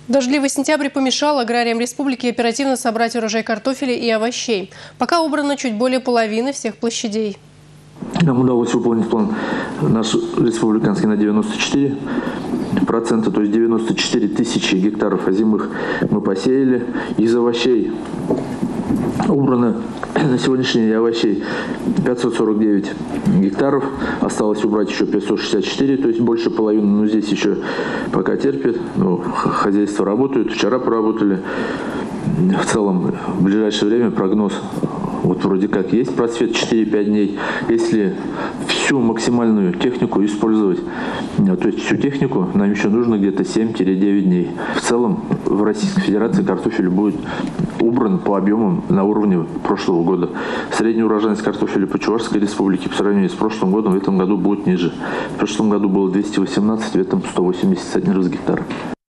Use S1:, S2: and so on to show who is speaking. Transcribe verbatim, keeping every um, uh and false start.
S1: Дождливый сентябрь помешал аграриям республики оперативно собрать урожай картофеля и овощей. Пока убрано чуть более половины всех площадей.
S2: Нам удалось выполнить план наш республиканский на девяносто четыре процента, то есть девяносто четыре тысячи гектаров озимых мы посеяли. Из овощей убрано на сегодняшний день овощей пятьсот сорок девять гектаров. Осталось убрать еще пятьсот шестьдесят четыре, то есть больше половины. Но здесь еще пока терпит. Ну, хозяйства работают, вчера поработали. В целом, в ближайшее время прогноз вот вроде как есть просвет четыре-пять дней. Если всю максимальную технику использовать, то есть всю технику, нам еще нужно где-то семь-девять дней. В целом в Российской Федерации картофель будет убран по объемам на уровне прошлого года. Средняя урожайность картофеля по Чувашской республике по сравнению с прошлым годом в этом году будет ниже. В прошлом году было двести восемнадцать, в этом сто восемьдесят один гектар.